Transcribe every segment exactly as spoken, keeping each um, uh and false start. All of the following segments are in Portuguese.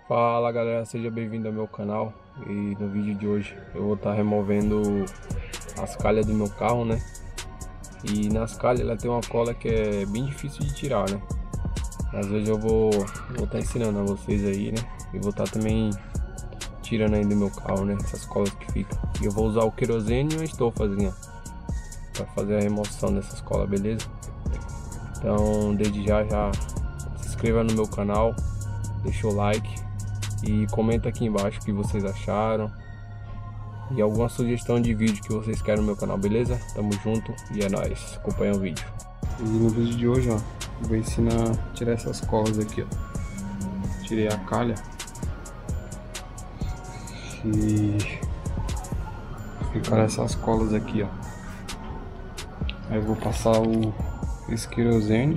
Fala galera, seja bem-vindo ao meu canal. E no vídeo de hoje eu vou estar removendo as calhas do meu carro, né? E nas calhas ela tem uma cola que é bem difícil de tirar, né? Mas hoje eu vou vou estar ensinando a vocês aí, né? E vou estar também tirando aí do meu carro, né? Essas colas que ficam. E eu vou usar o querosene e uma estofazinha para fazer a remoção dessas colas, beleza? Então desde já já se inscreva no meu canal, deixa o like e comenta aqui embaixo o que vocês acharam e alguma sugestão de vídeo que vocês querem no meu canal, beleza? Tamo junto e é nóis, acompanha o vídeo. E no vídeo de hoje, ó, eu vou ensinar a tirar essas colas aqui, ó. Tirei a calha e ficaram essas colas aqui, ó. Aí eu vou passar o esse querosene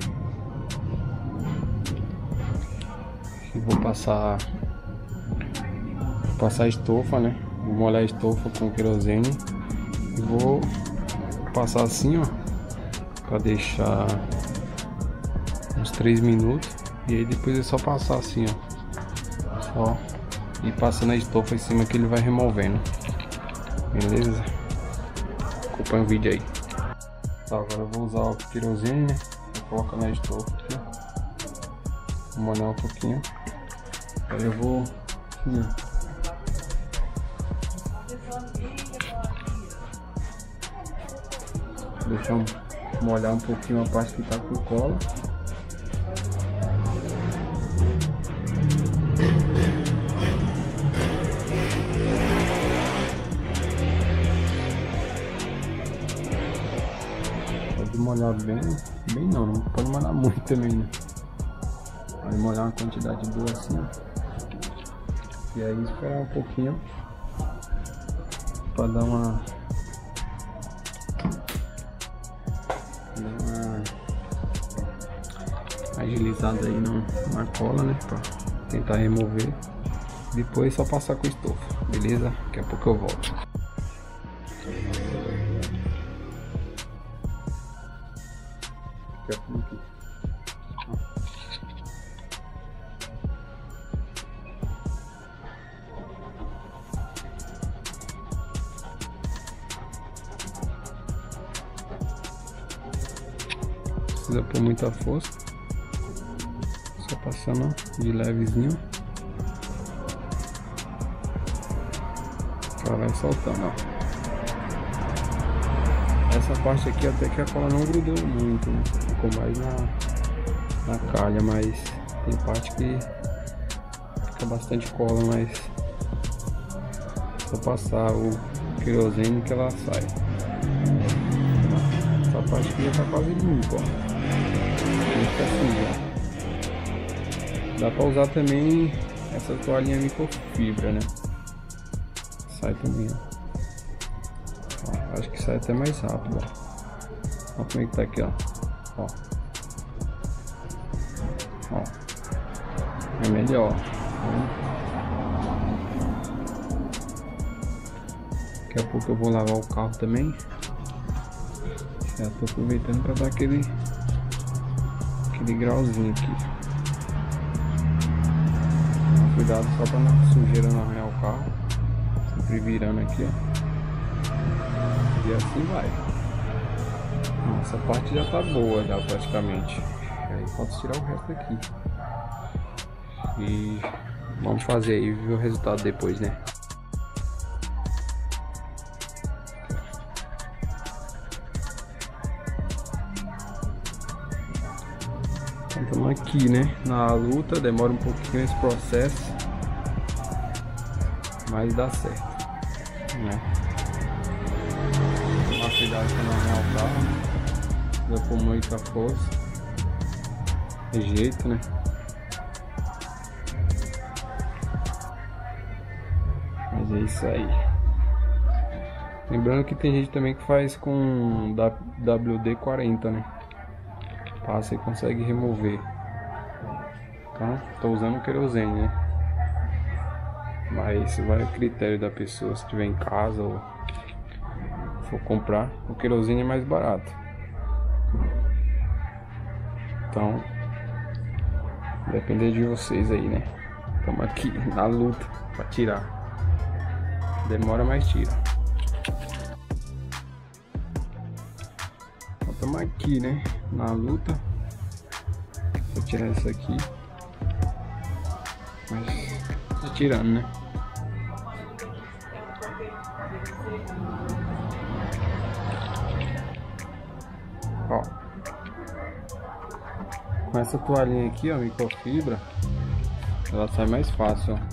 e vou passar passar a estofa, né? Vou molhar a estofa com querosene e vou passar assim, ó, para deixar uns três minutos. E aí depois é só passar assim, ó, só ir passando a estofa em cima que ele vai removendo, beleza? Acompanha o vídeo aí. Tá, agora eu vou usar o querosene, né? Vou colocar na estofa aqui, ó. Vou molhar um pouquinho. Aí eu vou assim, ó, deixar um, molhar um pouquinho a parte que tá com cola. Pode molhar bem, bem não, não pode molhar muito também, né? Pode molhar uma quantidade boa assim, ó. E aí esperar um pouquinho para dar uma uma agilizada aí no, na cola, né, pra tentar remover. Depois só passar com estofa, beleza? Daqui a pouco eu volto. Daqui a pouco aqui. Precisa pôr muita força, só passando de levezinho, ela vai soltando, ó. Essa parte aqui até que a cola não grudou muito, né? Ficou mais na, na calha, mas tem parte que fica bastante cola, mas só passar o querosene que ela sai. Essa parte aqui já tá quase limpa, ó. Assim, dá pra usar também essa toalhinha microfibra, né? Sai também, ó. Ó, acho que sai até mais rápido, ó. Ó como é que tá aqui, ó. Ó, ó. É melhor. Daqui a pouco eu vou lavar o carro também. Já tô aproveitando para dar aquele aquele grauzinho aqui. Cuidado só para não sujeira não arranhar o carro. Sempre virando aqui, ó. E assim vai. Essa parte já tá boa já praticamente. Aí falta tirar o resto aqui. E vamos fazer aí e ver o resultado depois, né? Estamos aqui, né, na luta, demora um pouquinho esse processo, mas dá certo, né? Tomar cuidado para não arranhar o carro, vai pôr muita força, é jeito, né? Mas é isso aí. Lembrando que tem gente também que faz com W D quarenta, né? Passa e consegue remover. Então, tô usando o querosene, né? Mas vai a critério da pessoa, se tiver em casa ou for comprar, o querosene é mais barato. Então, depender de vocês aí, né? Estamos aqui na luta para tirar. Demora, mas tira. Estamos aqui, né? Na luta para tirar isso aqui. Mas tá tirando, né? Ó. Com essa toalhinha aqui, ó, microfibra, ela sai mais fácil, ó.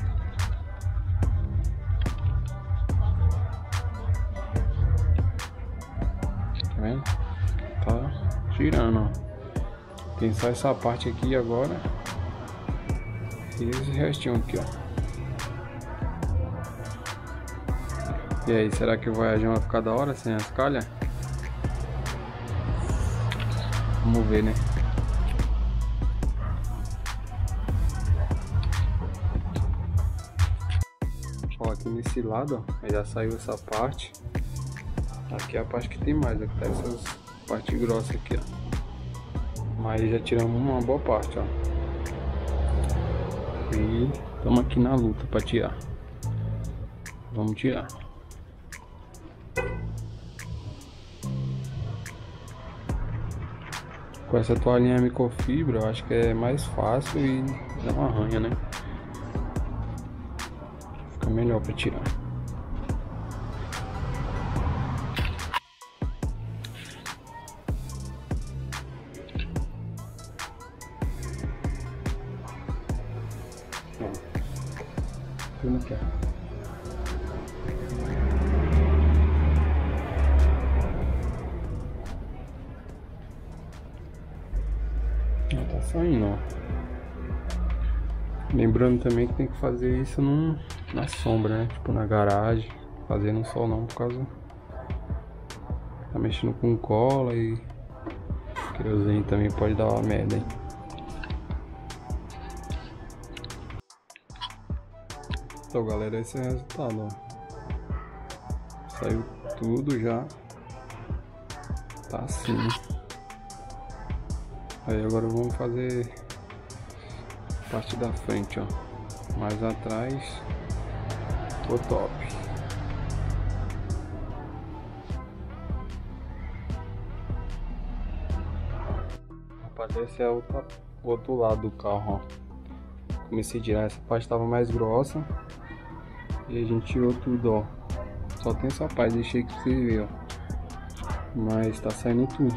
Tá vendo? Tá tirando, ó. Tem só essa parte aqui agora. E esse restinho aqui, ó. E aí, será que o Voyage vai ficar da hora sem as calhas? Vamos ver, né? Ó, aqui nesse lado, ó, já saiu essa parte. Aqui é a parte que tem mais, aqui tá essas partes grossas aqui, ó. Mas já tiramos uma boa parte, ó. E estamos aqui na luta para tirar. Vamos tirar. Com essa toalhinha microfibra, eu acho que é mais fácil e não arranha, né? Fica melhor para tirar. Tudo aqui, ó. Já tá saindo, ó. Lembrando também que tem que fazer isso num, na sombra, né? Tipo na garagem. Fazer no sol não, por causa tá mexendo com cola e querosene também pode dar uma merda, hein? Então, galera, esse é o resultado, ó. Saiu tudo já. Tá assim. Aí agora vamos fazer a parte da frente, ó. Mais atrás, o top. Rapaz, esse é o outro lado do carro, ó. Comecei a tirar, essa parte estava mais grossa. E a gente tirou tudo, ó. Só tem essa parte, deixei que você ver, ó. Mas tá saindo tudo.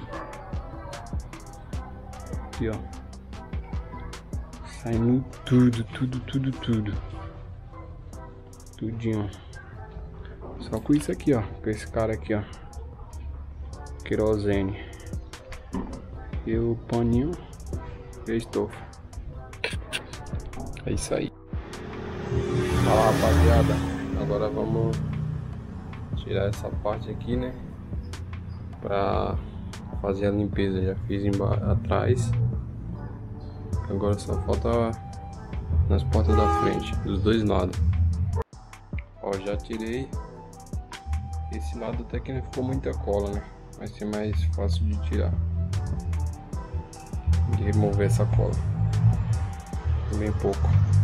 Aqui, ó. Saindo tudo, tudo, tudo, tudo. Tudinho, ó. Só com isso aqui, ó. Com esse cara aqui, ó. Querosene. E o paninho e a estofa. É isso aí. Fala, rapaziada, agora vamos tirar essa parte aqui, né, pra fazer a limpeza. Já fiz atrás, agora só falta nas portas da frente, dos dois lados. Ó, já tirei esse lado, até que não ficou muita cola, né, vai ser mais fácil de tirar, de remover essa cola, bem pouco.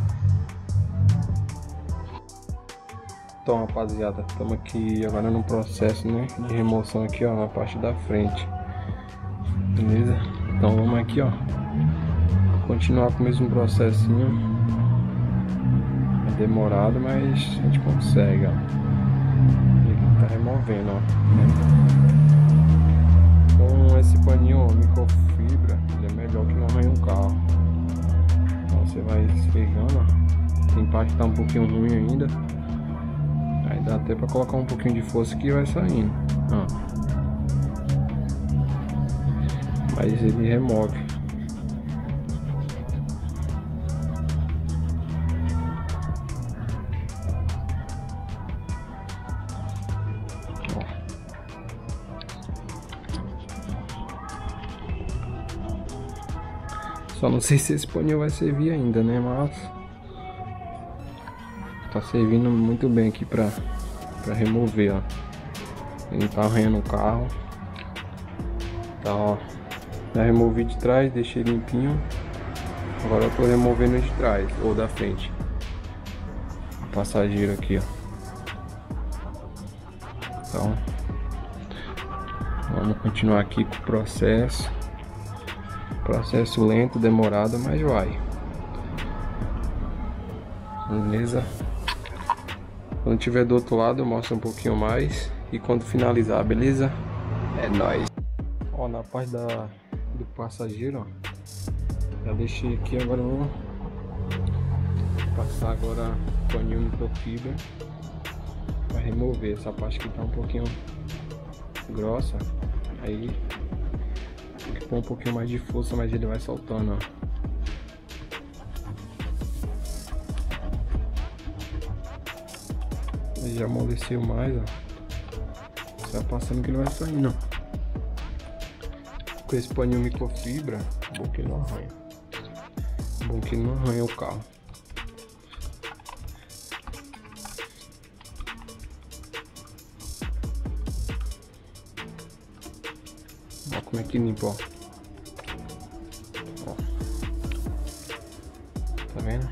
Então, rapaziada, estamos aqui agora no processo, né, de remoção aqui, ó, na parte da frente, beleza? Então vamos aqui, ó, continuar com o mesmo processinho. É demorado, mas a gente consegue, ó. Ele tá removendo, ó. Com esse paninho, ó, microfibra, ele é melhor que não arranha um carro. Então você vai esfregando, ó. Tem parte que tá um pouquinho ruim ainda. Aí dá até pra colocar um pouquinho de força que vai saindo, ó. Mas ele remove. Ó. Só não sei se esse paninho vai servir ainda, né? Mas tá servindo muito bem aqui pra, pra remover, ó. Ele tá arranhando o carro. Tá, ó. Já removi de trás, deixei limpinho. Agora eu tô removendo de trás, ou da frente. passageiro aqui, ó. Então, vamos continuar aqui com o processo. Processo lento, demorado, mas vai. Beleza? Quando tiver do outro lado, eu mostro um pouquinho mais. E quando finalizar, beleza? É nóis. Ó, na parte da, do passageiro, ó. Já deixei aqui, agora eu vou passar agora paninho microfibra para remover essa parte que tá um pouquinho grossa. Aí tem que pôr um pouquinho mais de força, mas ele vai soltando, ó. Ele já amoleceu mais, ó. Tá passando que ele vai saindo. Com esse paninho microfibra, bom que ele não arranha. Bom que ele não arranha o carro. Olha como é que limpa, ó. Ó. Tá vendo?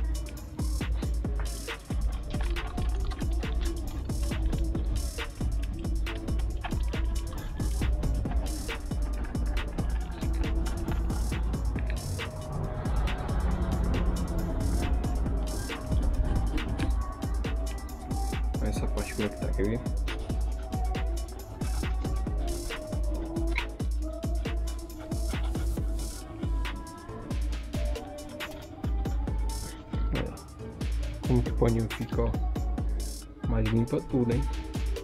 Essa parte como é que tá, quer ver? Olha como que o paninho fica, ó. Mas limpa tudo, hein?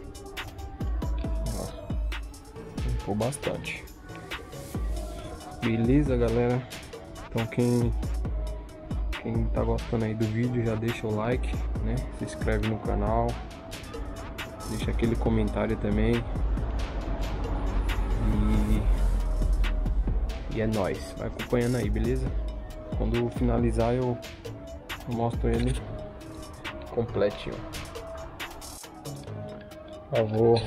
Ó, limpou bastante. Beleza, galera? Então quem quem tá gostando aí do vídeo, já deixa o like, né? Se inscreve no canal. Deixa aquele comentário também. E, e é nóis. Vai acompanhando aí, beleza? Quando finalizar eu, eu mostro ele completinho. Eu vou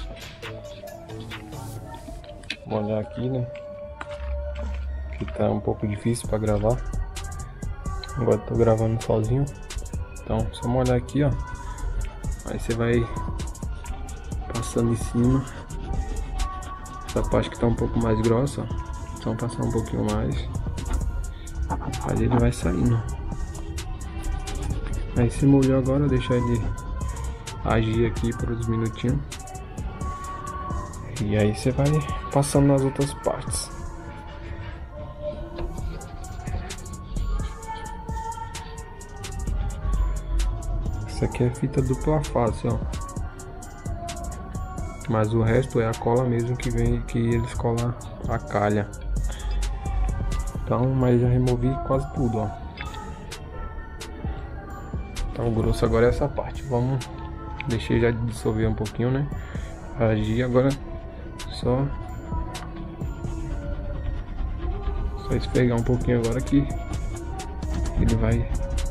molhar aqui, né? Que tá um pouco difícil para gravar. Agora tô gravando sozinho. Então só molhar aqui, ó. Aí você vai passando em cima. Essa parte que tá um pouco mais grossa, ó. Só passar um pouquinho mais. Aí ele vai saindo. Aí se molhou agora, deixar ele agir aqui por uns minutinhos. E aí você vai passando nas outras partes. Isso aqui é fita dupla face, ó. Mas o resto é a cola mesmo que vem, que eles colam a calha. Então, mas já removi quase tudo, ó. Então o grosso agora é essa parte. Vamos, deixei já dissolver um pouquinho, né? Agir agora só só esfregar um pouquinho agora que ele vai.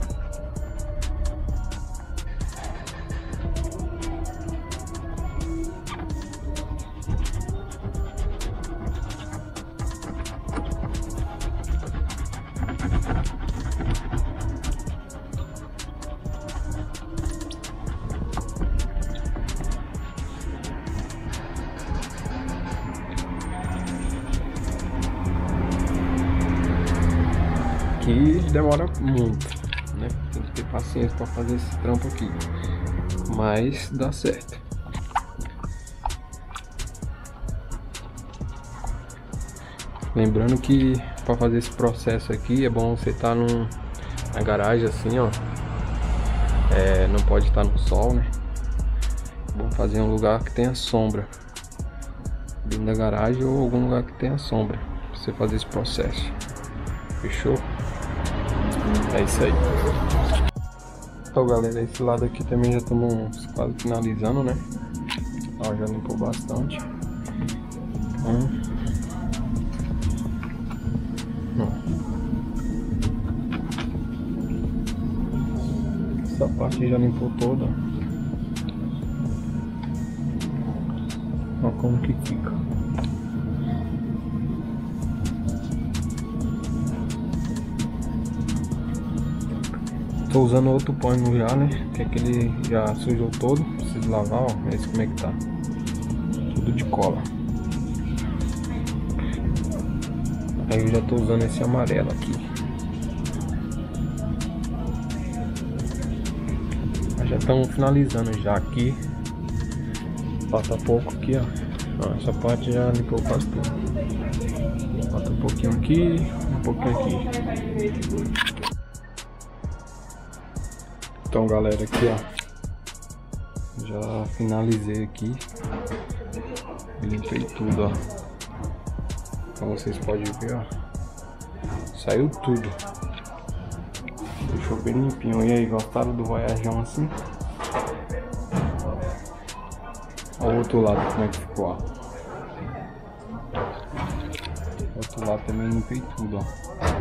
Que demora muito, né? Tem que ter paciência para fazer esse trampo aqui, mas dá certo. Lembrando que para fazer esse processo aqui é bom você estar tá num, na garagem assim, ó. É, não pode estar tá no sol, né? É bom fazer em um lugar que tenha sombra, dentro da garagem ou algum lugar que tenha sombra, pra você fazer esse processo. Fechou? É isso aí. Então, galera, esse lado aqui também já estamos quase finalizando, né? Ó, já limpou bastante. Então, essa parte já limpou toda. Olha como que fica. Estou usando outro pano já, né? Que aquele já sujou todo. Preciso lavar, ó. Esse como é que tá. Tudo de cola. Aí eu já tô usando esse amarelo aqui. Mas já estamos finalizando já aqui. Falta pouco aqui, ó. Ó, essa parte já limpou quase tudo. Falta um pouquinho aqui, um pouquinho aqui. Então galera, aqui ó, já finalizei aqui, limpei tudo, ó, como vocês podem ver, ó, saiu tudo, deixou bem limpinho. E aí, gostaram do voyajão assim? Olha o outro lado como é que ficou, ó. Outro lado também limpei tudo, ó.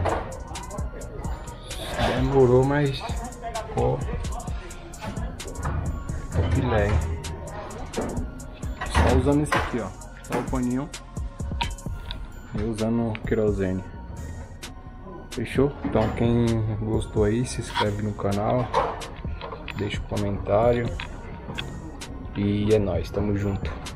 Demorou, mas ficou filé. Só usando esse aqui, ó. Só o paninho. E usando querosene. Fechou? Então quem gostou aí, se inscreve no canal. Deixa um comentário. E é nóis, tamo junto.